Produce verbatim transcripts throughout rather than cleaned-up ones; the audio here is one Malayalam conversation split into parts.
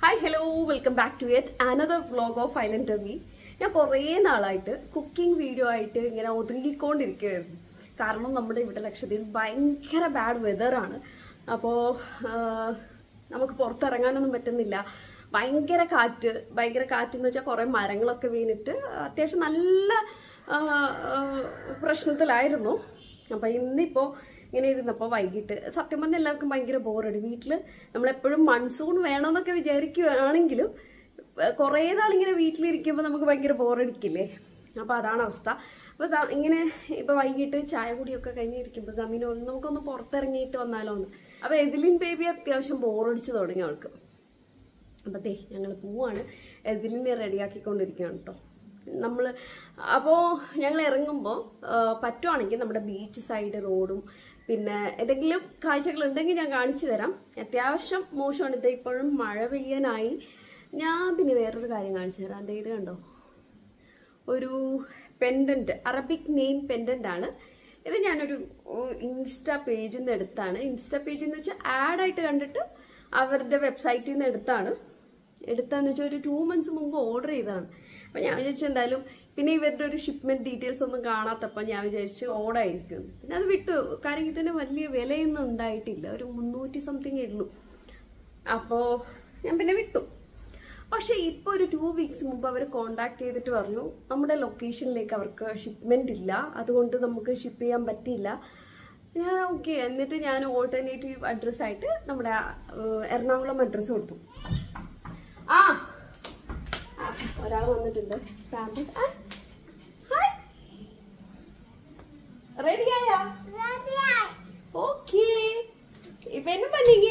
Hi, hello, welcome back to yet another vlog of Island Tummy. ഞാൻ കുറേ നാളായിട്ട് കുക്കിംഗ് വീഡിയോ ആയിട്ട് ഇങ്ങനെ ഒതുങ്ങിക്കൊണ്ടിരിക്കുകയായിരുന്നു. കാരണം നമ്മുടെ ഇവിടെ ലക്ഷദ്വീപിൽ ഭയങ്കര ബാഡ് വെതറാണ്. അപ്പോൾ നമുക്ക് പുറത്തിറങ്ങാനൊന്നും പറ്റുന്നില്ല. ഭയങ്കര കാറ്റ് ഭയങ്കര കാറ്റെന്ന് വെച്ചാൽ കുറേ മരങ്ങളൊക്കെ വീണിട്ട് അത്യാവശ്യം നല്ല പ്രശ്നത്തിലായിരുന്നു. അപ്പം ഇന്നിപ്പോൾ ഇങ്ങനെ ഇരുന്നപ്പോൾ വൈകിട്ട് സത്യം പറഞ്ഞാൽ എല്ലാവർക്കും ഭയങ്കര ബോറടി. വീട്ടിൽ നമ്മളെപ്പോഴും മൺസൂൺ വേണമെന്നൊക്കെ വിചാരിക്കുകയാണെങ്കിലും കുറേ നാളിങ്ങനെ വീട്ടിലിരിക്കുമ്പോൾ നമുക്ക് ഭയങ്കര ബോറടിക്കില്ലേ. അപ്പോൾ അതാണ് അവസ്ഥ. അപ്പോൾ ഇങ്ങനെ ഇപ്പോൾ വൈകിട്ട് ചായ കുടിയൊക്കെ കഴിഞ്ഞിരിക്കുമ്പോൾ തമ്മിനോ നമുക്കൊന്ന് പുറത്തിറങ്ങിയിട്ട് വന്നാലോ എന്ന്. അപ്പോൾ എതിലിൻ ബേബി അത്യാവശ്യം ബോറടിച്ച് തുടങ്ങി അവൾക്ക്. അപ്പോൾ ദേ ഞങ്ങൾ പോവാണ്. എതിലിനെ റെഡിയാക്കിക്കൊണ്ടിരിക്കുകയാണ് കേട്ടോ നമ്മൾ. അപ്പോൾ ഞങ്ങൾ ഇറങ്ങുമ്പോൾ പറ്റുവാണെങ്കിൽ നമ്മുടെ ബീച്ച് സൈഡ് റോഡും പിന്നെ എന്തെങ്കിലും കാഴ്ചകളുണ്ടെങ്കിൽ ഞാൻ കാണിച്ചു തരാം. അത്യാവശ്യം മോശമാണ്. ഇത് ഇപ്പോഴും മഴ പെയ്യാനായി. ഞാൻ പിന്നെ വേറൊരു കാര്യം കാണിച്ചു തരാം. എന്താ ഇത് കണ്ടോ, ഒരു പെൻഡന്റ്, അറബിക് നെയിം പെൻഡന്റ് ആണ് ഇത്. ഞാനൊരു ഇൻസ്റ്റാ പേജിൽ നിന്ന് എടുത്താണ്. ഇൻസ്റ്റാ പേജിൽ നിന്ന് വെച്ചാൽ ആഡായിട്ട് കണ്ടിട്ട് അവരുടെ വെബ്സൈറ്റിൽ നിന്ന് എടുത്താണ്. എടുത്താന്ന് വെച്ചാൽ ഒരു ടു മന്ത്സ് മുമ്പ് ഓർഡർ ചെയ്തതാണ്. അപ്പം ഞാൻ വിചാരിച്ചു എന്തായാലും പിന്നെ ഇവരുടെ ഒരു ഷിപ്മെന്റ് ഡീറ്റെയിൽസ് ഒന്നും കാണാത്തപ്പോൾ ഞാൻ വിചാരിച്ചു ഓടായിരിക്കും. പിന്നെ അത് വിട്ടു. കാര്യം ഇതിന് വലിയ വിലയൊന്നും ഉണ്ടായിട്ടില്ല. ഒരു മുന്നൂറ്റി സംതിങ് ഉള്ളൂ. അപ്പോൾ ഞാൻ പിന്നെ വിട്ടു. പക്ഷെ ഇപ്പോൾ ഒരു ടു വീക്സ് മുമ്പ് അവർ കോണ്ടാക്ട് ചെയ്തിട്ട് പറഞ്ഞു നമ്മുടെ ലൊക്കേഷനിലേക്ക് അവർക്ക് ഷിപ്മെന്റ് ഇല്ല, അതുകൊണ്ട് നമുക്ക് ഷിപ്പ് ചെയ്യാൻ പറ്റിയില്ല. ഞാൻ ഓക്കെ. എന്നിട്ട് ഞാൻ ഓൾട്ടർനേറ്റീവ് അഡ്രസ്സായിട്ട് നമ്മുടെ എറണാകുളം അഡ്രസ്സ് കൊടുത്തു. ആ ഒരാൾ വന്നിട്ടുണ്ട്. റെഡിയായാ? ഓക്കേ. ഇപ്പൊ എന്നും പറ്റിങ്ങി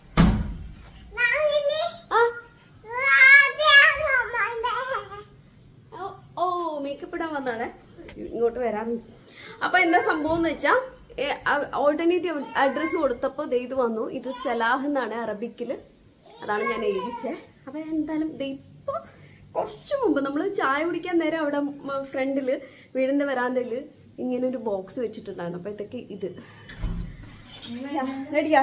ഓ മേക്കപ്പ് ഇടാൻ വന്നാണ് ഇങ്ങോട്ട് വരാൻ. അപ്പൊ എന്താ സംഭവം എന്ന് വെച്ചാ ഓൾട്ടർനേറ്റീവ് അഡ്രസ് കൊടുത്തപ്പോ ഇത് വന്നു. ഇത് സലാഹ് എന്നാണ് അറബിക്കില്. അതാണ് ഞാൻ എഴുതിച്ചേ. അപ്പൊ എന്തായാലും ഇപ്പൊ കുറച്ചു മുമ്പ് നമ്മൾ ചായ കുടിക്കാൻ നേരം അവിടെ ഫ്രണ്ടില് വീടിന്റെ വരാന്തയില് ഇങ്ങനെ ഒരു ബോക്സ് വെച്ചിട്ടുണ്ടായിരുന്നു. അപ്പോഴത്തേക്ക് ഇത് റെഡിയാ.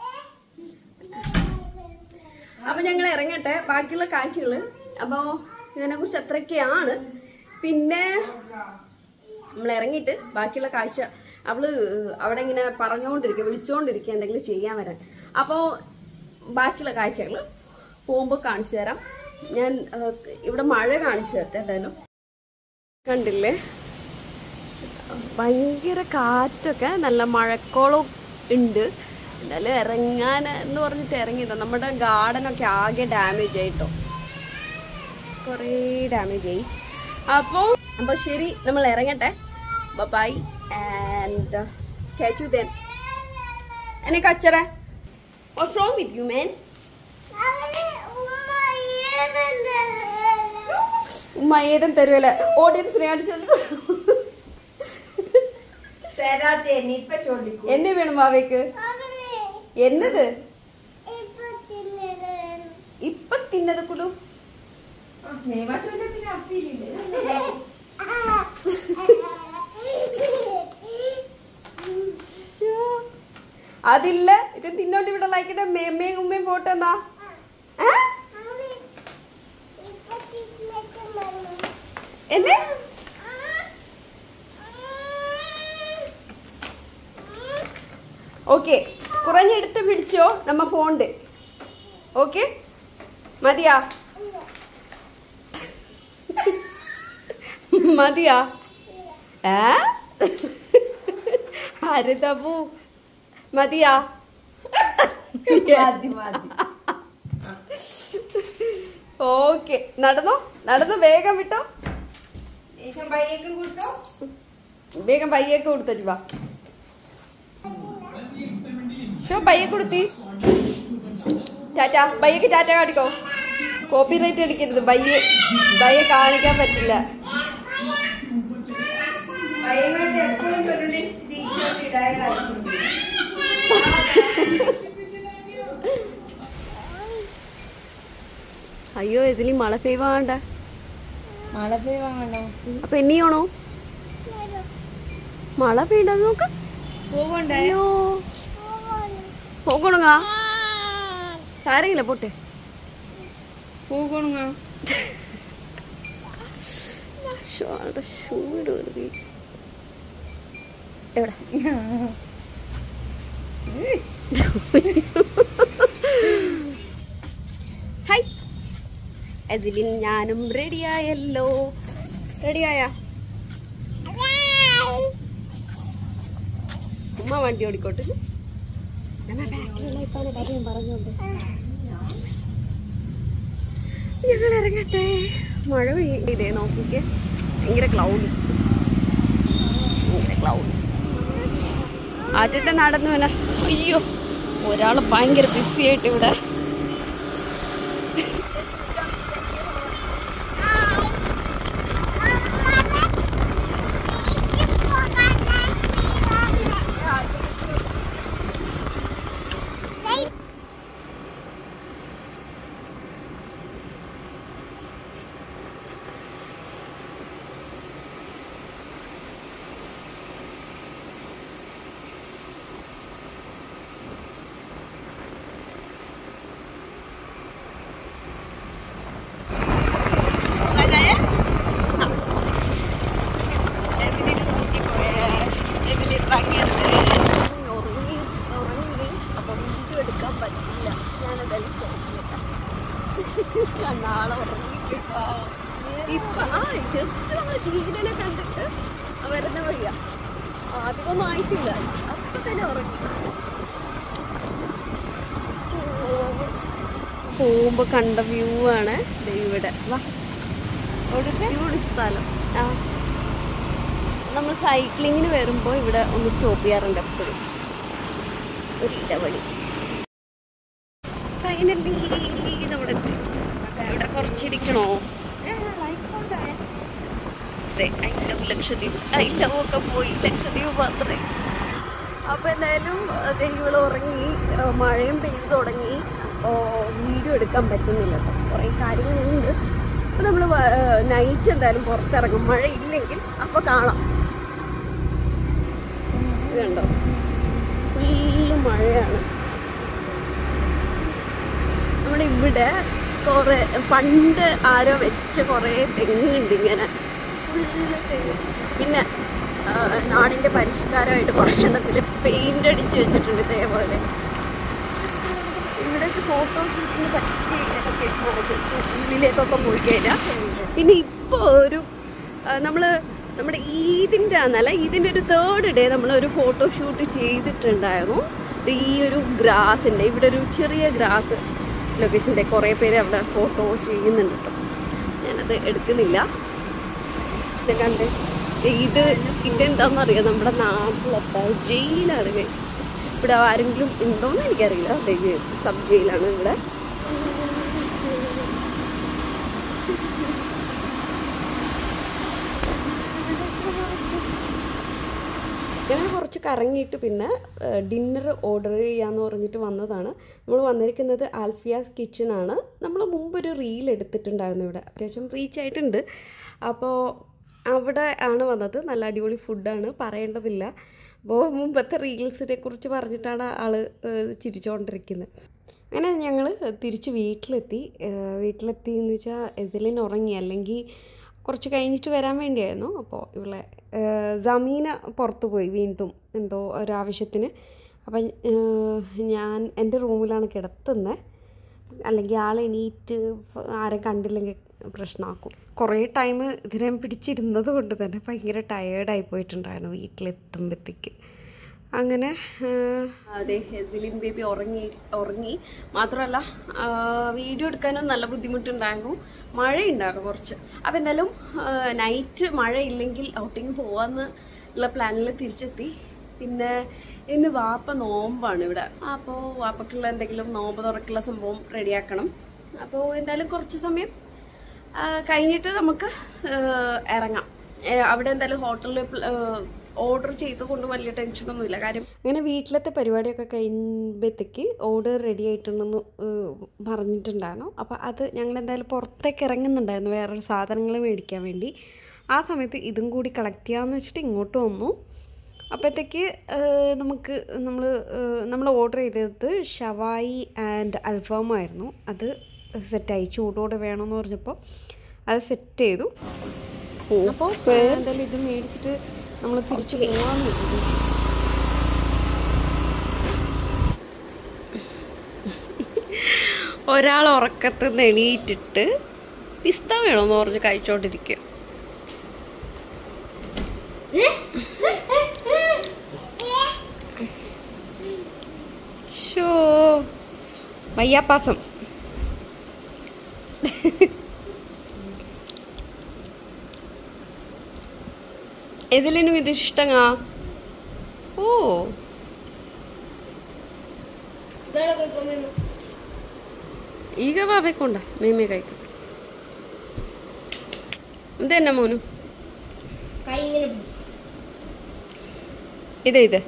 അപ്പൊ ഞങ്ങൾ ഇറങ്ങട്ടെ ബാക്കിയുള്ള കാഴ്ചകള്. അപ്പൊ ഇതിനെ കുറിച്ച് അത്രയൊക്കെയാണ്. പിന്നെ നമ്മൾ ഇറങ്ങിയിട്ട് ബാക്കിയുള്ള കാഴ്ച അവള് അവിടെ ഇങ്ങനെ പറഞ്ഞുകൊണ്ടിരിക്കുക, വിളിച്ചുകൊണ്ടിരിക്കുക എന്തെങ്കിലും ചെയ്യാൻ വരാൻ. അപ്പോ ബാക്കിയുള്ള കാഴ്ചകള് പോകുമ്പോ കാണിച്ചു തരാം. ഞാൻ ഇവിടെ മഴ കാണിച്ചു തരട്ടെ. എന്തായാലും കണ്ടില്ലേ, ഭയങ്കര കാറ്റൊക്കെ, നല്ല മഴക്കോളം ഉണ്ട്. എന്തായാലും ഇറങ്ങാൻ എന്ന് പറഞ്ഞിട്ട് ഇറങ്ങിയതാ. നമ്മുടെ ഗാർഡനൊക്കെ ആകെ ഡാമേജ് ആയിട്ടോ, കുറേ ഡാമേജ് ആയി. അപ്പോൾ അപ്പോൾ ശരി, നമ്മൾ ഇറങ്ങട്ടെ. Bye and catch you then. എന്നെ കച്ചറ what's wrong with you man? ഉമ്മ ഏതും തരുവല്ല. ഓഡിയൻസിനെ എന്നെ വേണം മാവേക്ക്. എന്നത് ഇപ്പൊ തിന്നത് കുടു. അതില്ല, ഇത് തിന്നോണ്ട് ഇവിടെ ലൈക്കിട്ട് മേമ്മയും ഉമ്മയും ഫോട്ടോ എന്നാ. എന്നെ ഓക്കെ, കുറഞ്ഞെടുത്ത് പിടിച്ചോ നമ്മ ഫോണ്ട്. ഓക്കെ മതിയാ മതിയാ ഏ ആര് തബു മതിയാ? ഓക്കെ നടന്നോ നടന്നോ, വേഗം വിട്ടോ. വേഗം പയ്യേക്ക് കൊടുത്തു വാ. ഷോ പയ്യെ കൊടുത്തി. ടാറ്റ ബയ്യക്ക് ടാറ്റ കാണിക്കോ. കോപ്പി റൈറ്റ് അടിക്കരുത്. ബയ്യെ ബയ്യെ കാണിക്കാൻ പറ്റില്ല. അയ്യോ ഇതിൽ മഴ പെയ്വാണ്ട. മഴ പെയ്വാണ്ടോ? അപ്പൊ ഇനിയാണോ മഴ പെയ്യണ്ട? നോക്ക പോകണ്ടോ? പോകണ സാരമില്ല പോട്ടെ. പോകണ ചൂട് എവിടെ ഹായ് അതിലിൻ ഞാനും റെഡിയായല്ലോ. റെഡിയായ ഉമ്മ വണ്ടി ഓടിക്കോട്ടെ. പറഞ്ഞോണ്ട് ഞങ്ങൾ ഇറങ്ങട്ടെ. മഴ പെയ്തേ നോക്കിക്കേ, ഭയങ്കര ക്ലൗഡി ഭയങ്കര ക്ലൗഡി. ആദ്യത്തെ നടന്നു വേണ. അയ്യോ ഒരാള് ഭയങ്കര ബിസി ആയിട്ട് ഇവിടെ. നാളെ ഇപ്പൊ ആ ജസ്റ്റ് നമ്മള് ജീവനെ കണ്ടിട്ട് വരുന്ന വഴിയാ, അധികമൊന്നും ആയിട്ടില്ല, അപ്പൊ തന്നെ ഉറങ്ങി. പോകുമ്പോ കണ്ട വ്യൂ ആണ് ഇവിടെ. വാ അടിപൊളി സ്ഥലം. ആ നമ്മൾ സൈക്ലിങ്ങിന് വരുമ്പോ ഇവിടെ ഒന്ന് സ്റ്റോപ്പ് ചെയ്യാറുണ്ട് എപ്പോഴും. ഒരു ഇടവഴി ഫൈനലി നമ്മുടെ ഇവിടെ കുറച്ചിരിക്കണോ. I love Lakshadweep, I love ഒക്കെ പോയി, ലക്ഷദ്വീപ് മാത്രമേ. അപ്പൊ എന്തായാലും ദൈവങ്ങൾ ഉറങ്ങി, മഴയും പെയ്ത് തുടങ്ങി. അപ്പോൾ വീഡിയോ എടുക്കാൻ പറ്റുന്നില്ല കേട്ടോ, കുറേ കാര്യങ്ങളുണ്ട്. അപ്പോൾ നമ്മൾ നൈറ്റ് എന്തായാലും പുറത്തിറങ്ങും, മഴ ഇല്ലെങ്കിൽ അപ്പോൾ കാണാം. കണ്ടോ ഫുള്ള് മഴയാണ്. നമ്മുടെ ഇവിടെ കുറേ പണ്ട് ആരോ വെച്ച കുറേ തെങ്ങുണ്ട് ഇങ്ങനെ ഫുള്ള് തെങ്ങ്. പിന്നെ നാടിൻ്റെ പരിഷ്കാരമായിട്ട് കുറേ എണ്ണത്തിൽ പെയിൻ്റ് അടിച്ച് വെച്ചിട്ടുണ്ട് ഇതേപോലെ. ഇവിടേക്ക് ഫോട്ടോഷൂട്ടിന് പറ്റിയ ലൊക്കേഷനാണ് ഉള്ളിലേക്കൊക്കെ പോയി കഴിഞ്ഞാൽ. പിന്നെ ഇപ്പോൾ ഒരു നമ്മൾ നമ്മുടെ ഈദിൻ്റെ അന്നല്ല, ഇതിൻ്റെ ഒരു തേർഡ് ഡേ നമ്മളൊരു ഫോട്ടോഷൂട്ട് ചെയ്തിട്ടുണ്ടായിരുന്നു. ഈ ഒരു ഗ്രാസിൻ്റെ ഇവിടെ ഒരു ചെറിയ ഗ്രാസ് ലൊക്കേഷൻ്റെ കുറേ പേര് അവിടെ ഫോട്ടോ ചെയ്യുന്നുണ്ട് കേട്ടോ. ഞാനത് എടുക്കുന്നില്ല. ഇത് കണ്ട് ഇത് ഇതെന്താണെന്നറിയാം, നമ്മുടെ നാട്ടിലത്തെ ജയിലാണ്. ഇവിടെ ആരെങ്കിലും ഉണ്ടോയെന്ന് എനിക്കറിയില്ല. സബ് ജയിലാണ് ഇവിടെ. ഞങ്ങൾ കുറച്ച് കറങ്ങിയിട്ട് പിന്നെ ഡിന്നർ ഓർഡർ ചെയ്യാമെന്ന് പറഞ്ഞിട്ട് വന്നതാണ്. നമ്മൾ വന്നിരിക്കുന്നത് ആൽഫിയാസ് കിച്ചണാണ്. നമ്മൾ മുമ്പൊരു റീൽ എടുത്തിട്ടുണ്ടായിരുന്നു, ഇവിടെ അത്യാവശ്യം റീച്ച് ആയിട്ടുണ്ട്. അപ്പോൾ അവിടെ ആണ് വന്നത്. നല്ല അടിപൊളി ഫുഡാണ്, പറയേണ്ടതില്ല. അപ്പോൾ മുമ്പത്തെ റീൽസിനെ കുറിച്ച് പറഞ്ഞിട്ടാണ് ആൾ ചിരിച്ചുകൊണ്ടിരിക്കുന്നത്. അങ്ങനെ ഞങ്ങൾ തിരിച്ച് വീട്ടിലെത്തി. വീട്ടിലെത്തി എന്ന് വെച്ചാൽ എതിലിന് ഉറങ്ങി, അല്ലെങ്കിൽ കുറച്ച് കഴിഞ്ഞിട്ട് വരാൻ വേണ്ടിയായിരുന്നു. അപ്പോൾ ഇവളെ ജമീന പുറത്തു പോയി വീണ്ടും എന്തോ ഒരാവശ്യത്തിന്. അപ്പം ഞാൻ എൻ്റെ റൂമിലാണ് കിടത്തുന്നത്, അല്ലെങ്കിൽ ആൾ എണീറ്റ് ആരെ കണ്ടില്ലെങ്കിൽ പ്രശ്നമാക്കും. കുറേ ടൈം ഇതിനെ പിടിച്ചിരുന്നത് കൊണ്ട് തന്നെ ഭയങ്കര ടയേർഡായി പോയിട്ടുണ്ടായിരുന്നു വീട്ടിലെത്തുമ്പോഴത്തേക്ക്. അങ്ങനെ അതെ ഹെസിലിൻ ബേബി ഉറങ്ങി ഉറങ്ങി മാത്രമല്ല വീഡിയോ എടുക്കാനും നല്ല ബുദ്ധിമുട്ടുണ്ടായിരുന്നു, മഴയുണ്ടായിരുന്നു കുറച്ച്. അപ്പം എന്തായാലും നൈറ്റ് മഴയില്ലെങ്കിൽ ഔട്ടിങ് പോവാന്ന് ഉള്ള പ്ലാനിൽ തിരിച്ചെത്തി. പിന്നെ ഇന്ന് വാപ്പ നോമ്പാണ് ഇവിടെ. അപ്പോൾ വാപ്പക്കുള്ള എന്തെങ്കിലും നോമ്പ് തുറക്കുള്ള സംഭവം റെഡിയാക്കണം. അപ്പോൾ എന്തായാലും കുറച്ച് സമയം കഴിഞ്ഞിട്ട് നമുക്ക് ഇറങ്ങാം. അവിടെ എന്തായാലും ഹോട്ടലിൽ ഓർഡർ ചെയ്തുകൊണ്ട് വലിയ ടെൻഷനൊന്നുമില്ല. കാര്യം അങ്ങനെ വീട്ടിലത്തെ പരിപാടിയൊക്കെ കഴിയുമ്പോഴത്തേക്ക് ഓർഡർ റെഡി ആയിട്ടുണ്ടെന്ന് പറഞ്ഞിട്ടുണ്ടായിരുന്നു. അപ്പോൾ അത് ഞങ്ങൾ എന്തായാലും പുറത്തേക്ക് ഇറങ്ങുന്നുണ്ടായിരുന്നു വേറൊരു സാധനങ്ങൾ മേടിക്കാൻ വേണ്ടി. ആ സമയത്ത് ഇതും കൂടി കളക്ട് ചെയ്യാമെന്ന് വെച്ചിട്ട് ഇങ്ങോട്ട് വന്നു. അപ്പോഴത്തേക്ക് നമുക്ക് നമ്മൾ നമ്മൾ ഓർഡർ ചെയ്തത് ഷവായി ആൻഡ് അൽഫാമായിരുന്നു. അത് സെറ്റായി. ചൂടോടെ വേണമെന്ന് പറഞ്ഞപ്പോൾ അത് സെറ്റ് ചെയ്തു. അപ്പോൾ എന്തായാലും ഇത് മേടിച്ചിട്ട് നമ്മൾ തിരിച്ച് പോകാമെന്ന് വെച്ചു. ഒരാൾ ഉറക്കത്ത് നിന്ന് എണീറ്റിട്ട് പിസ്ത വേണമെന്ന് പറഞ്ഞ് കഴിച്ചോണ്ടിരിക്കുക. ഷോ വയ്യാപ്പാസം. ఎదిలిను ఇది ఇష్టంగా ఓ ಈಗ ಬಾಬೇಕೊಂಡ ಮೇಮೆ ಕಾಯ್ಕ ಅಂತೆನ್ನ ಮೋನು ಇದೆ ಇದೆ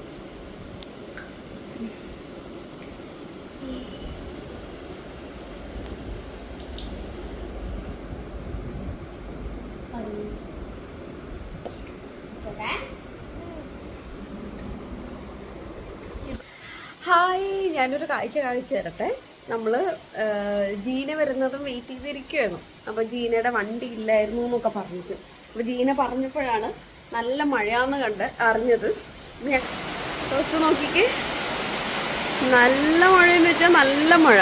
ഹായ്, ഞാനൊരു കാഴ്ച കാണിച്ചു തരട്ടെ. നമ്മൾ ജീന വരുന്നതും വെയിറ്റ് ചെയ്തിരിക്കുമായിരുന്നു. അപ്പോൾ ജീനയുടെ വണ്ടി ഇല്ലായിരുന്നു എന്നൊക്കെ പറഞ്ഞിട്ട്, അപ്പോൾ ജീന പറഞ്ഞപ്പോഴാണ് നല്ല മഴയാന്ന് കണ്ട് അറിഞ്ഞത്. ഞാൻ ഫസ്റ്റ് നോക്കിക്ക്, നല്ല മഴയെന്ന് വെച്ചാൽ നല്ല മഴ.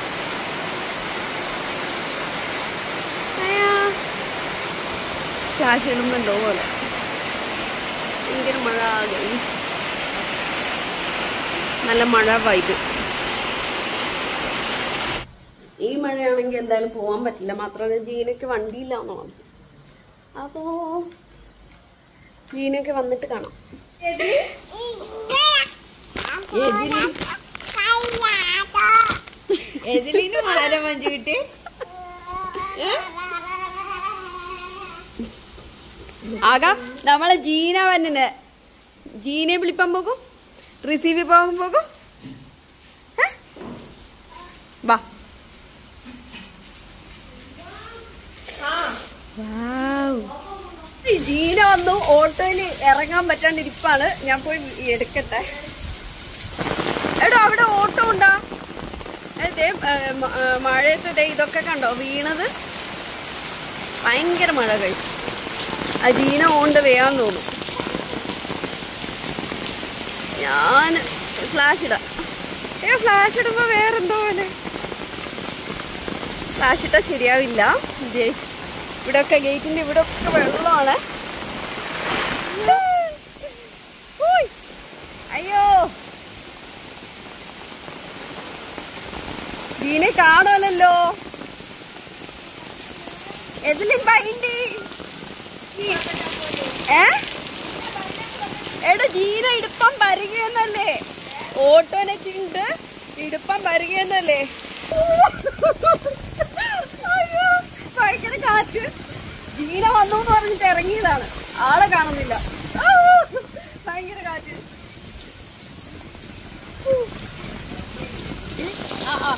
ഫ്ലാഷ് ഇടുന്നുണ്ടോ പോലെ ഭയങ്കര മഴ. നല്ല മഴ വൈബ്. ഈ മഴയാണെങ്കിൽ എന്തായാലും പോവാൻ പറ്റില്ല. മാത്രമല്ല ജീനയ്ക്ക് വണ്ടിയില്ലാന്ന് പറഞ്ഞു. അപ്പോ ജീനയ്ക്ക് വന്നിട്ട് കാണാം. ആകാ നമ്മളെ ജീന വന്നെ ജീനെ വിളിപ്പാൻ പോകും, റിസീവ് പോകാൻ പോകും. വാ ജീന വന്നു. ഓട്ടോയിൽ ഇറങ്ങാൻ പറ്റാണ്ടിരിപ്പാണ്. ഞാൻ പോയി എടുക്കട്ടെ. എടോ അവിടെ ഓട്ടോ ഉണ്ടാ? അതെ, മഴയത്തെ ഇതൊക്കെ കണ്ടോ വീണത്? ഭയങ്കര മഴ കഴിച്ചു. ആ ജീന ഓണ്ട് വേയാൻ തോന്നും. ഞാൻ ഫ്ലാഷ് ഇടാം. ഏ ഫ്ലാഷ് ഇടുമ്പോ വേറെന്തോ പോലെ. ഫ്ലാഷ് ഇട്ടാൽ ശരിയാവില്ല. ഇവിടെ ഒക്കെ ഗേറ്റിന്റെ ഇവിടെ ഒക്കെ വെള്ളമാണ്. അയ്യോ, ജീനെ കാണുമല്ലോ. എതിലും പൈണ്ടി ഏ എടാ ജീന ഇടുപ്പം പരുകയെന്നല്ലേ? ഓട്ടോനെറ്റിണ്ട് ഇടുപ്പം പരുകയെന്നല്ലേ? അയ്യോ ഭയങ്കര കാറ്റ്. ജീന വന്നു എന്ന് പറഞ്ഞിട്ട് ഇറങ്ങിയതാണ്. ആളെ കാണുന്നില്ല. ഭയങ്കര കാറ്റ്. ആ ആ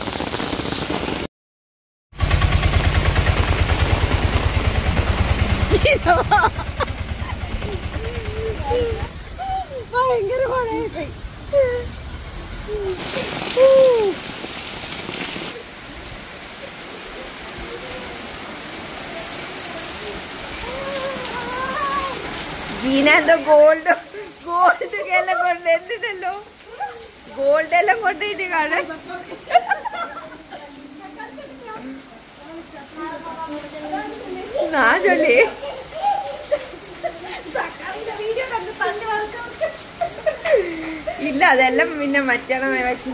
ഭയങ്കര മഴയായി. ജീന എന്തോ ഗോൾഡ് ഗോൾഡ് എല്ലാം കൊണ്ട് എന്തിട്ടല്ലോ ഗോൾഡ് എല്ലാം കൊണ്ടിട്ട് കാണാൻ. ഞാൻ ചൊല്ലി ഇല്ല, അതെല്ലാം പിന്നെ മറ്റേ വെച്ച്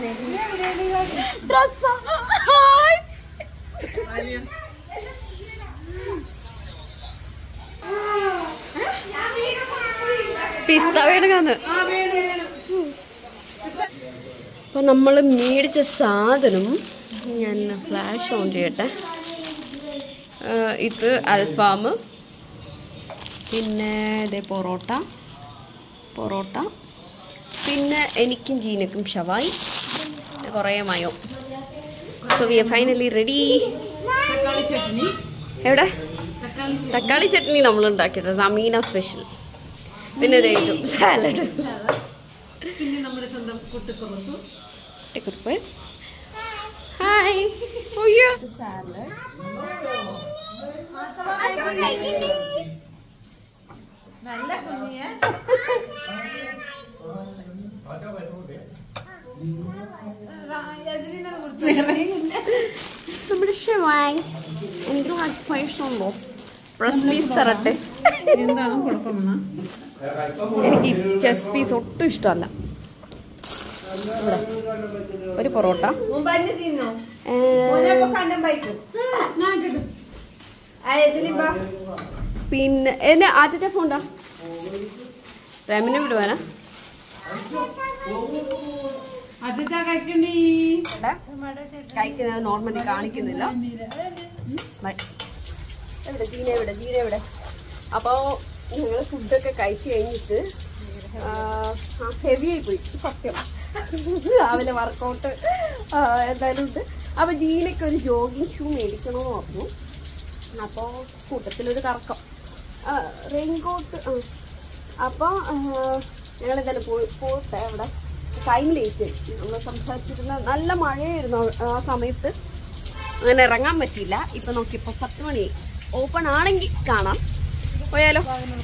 പിസ്ത വേണമെന്ന്. അപ്പൊ നമ്മള് മേടിച്ച സാധനം ഞാൻ ഫ്ലാഷ് ഓൺ ചെയ്യട്ടെ. ഇത് അൽഫാം, പിന്നെ ഇതേ പൊറോട്ട പൊറോട്ട പിന്നെ എനിക്കും ജീനക്കും ഷവായി, കുറേ mayo. So we are finally ready. എവിടെ തക്കാളി ചട്നി നമ്മൾ ഉണ്ടാക്കിയത്, അമീന സ്പെഷ്യൽ. പിന്നെ ഇതും സാലഡ്, പിന്നെ നമ്മുടെ സ്വന്തം കുട്ടിക്കുറുപ്പ്. ഹായ് അയ്യോ നല്ല കുഞ്ഞിയ നമ്മുടെ ഷവാങ് എനിക്ക് പൈസയുണ്ടോ ബ്രസ്റ്റ് പീസ് തരട്ടെ. എന്താണ് കുഴപ്പമെന്നാ? എനിക്ക് ചെസ്റ്റ് പീസ് ഒട്ടും ഇഷ്ടമല്ല. ഒരു പൊറോട്ട പിന്നെ എന്നെ ആറ്റത്തെ ഫോണ്ടാ റെമിനെ വിടുവാനാ കഴിക്കുന്നത് നോർമലി കാണിക്കുന്നില്ല. എവിടെ ജീന എവിടെ ജീന എവിടെ അപ്പൊ ഞങ്ങള് ഫുഡൊക്കെ കഴിച്ചു കഴിഞ്ഞിട്ട് ഹെവി ആയി പോയി സത്യം. രാവിലെ വർക്കൗട്ട് എന്തായാലും ഉണ്ട്. അപ്പൊ ജീനയ്ക്ക് ഒരു ജോഗിങ് ഷൂ മേടിക്കണമെന്ന് പറഞ്ഞു. അപ്പോ കൂട്ടത്തിലൊരു കറക്കം റെയിൻകോട്ട്. അപ്പൊ ഞങ്ങൾ എന്തായാലും പോയി പോട്ടെ. അവിടെ ടൈം ലേറ്റ് നമ്മൾ സംസാരിച്ചിരുന്ന നല്ല മഴയായിരുന്നു ആ സമയത്ത്. അങ്ങനെ ഇറങ്ങാൻ പറ്റിയില്ല. ഇപ്പൊ നോക്കിയപ്പോ പത്ത് മണിയായി. ഓപ്പൺ ആണെങ്കിൽ കാണാം. പോയാലോ?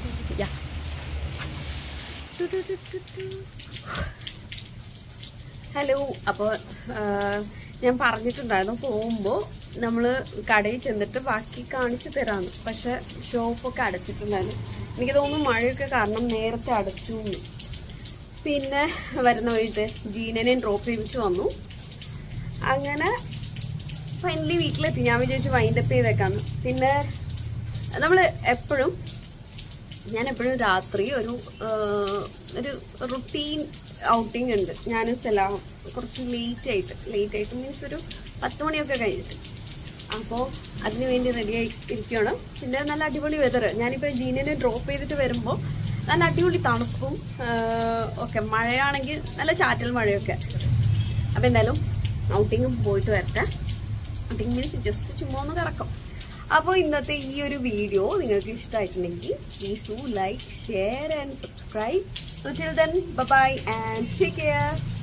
ഹലോ. അപ്പോൾ ഞാൻ പറഞ്ഞിട്ടുണ്ടായിരുന്നു പോകുമ്പോൾ നമ്മൾ കടയിൽ ചെന്നിട്ട് ബാക്കി കാണിച്ചു തരാമെന്ന്. പക്ഷെ ഷോപ്പൊക്കെ അടച്ചിട്ടുണ്ടായിരുന്നു. എനിക്ക് തോന്നുന്നു മഴയൊക്കെ കാരണം നേരത്തെ അടച്ചു. പിന്നെ വരുന്ന വഴിയിട്ട് ജീനനെയും ഡ്രോപ്പ് ചെയ്തിട്ട് വന്നു. അങ്ങനെ ഫൈനലി വീട്ടിലെത്തി. ഞാൻ വിചാരിച്ചു വൈൻഡപ്പ് ചെയ്തേക്കാന്ന്. പിന്നെ നമ്മൾ എപ്പോഴും ഞാൻ എപ്പോഴും രാത്രി ഒരു ഒരു റുട്ടീൻ ഔട്ടിംഗ് ഉണ്ട്. ഞാൻ സെല്ലാം കുറച്ച് ലേറ്റ് ആയിട്ട് ലേറ്റ് ആയിട്ട് മീൻസ് ഒരു പത്ത് മണിയൊക്കെ കഴിഞ്ഞിട്ട്. അപ്പോൾ അതിന് വേണ്ടി റെഡി ആയി ഇരിക്കുകയാണ്. പിന്നെ നല്ല അടിപൊളി വെതർ. ഞാനിപ്പോൾ ജീനനെ ഡ്രോപ്പ് ചെയ്തിട്ട് വരുമ്പോൾ നല്ല അടിപൊളി തണുപ്പും ഒക്കെ. മഴയാണെങ്കിൽ നല്ല ചാറ്റൽ മഴയൊക്കെ. അപ്പോൾ എന്തായാലും ഔട്ടിങ്ങും പോയിട്ട് വരട്ടെ. ഔട്ടിങ് മീൻസ് ജസ്റ്റ് ചുമ്മാ ഒന്ന് കറക്കാം. അപ്പോൾ ഇന്നത്തെ ഈ ഒരു വീഡിയോ നിങ്ങൾക്ക് ഇഷ്ടമായിട്ടുണ്ടെങ്കിൽ please do like, share and subscribe. So till then, bye bye and take care.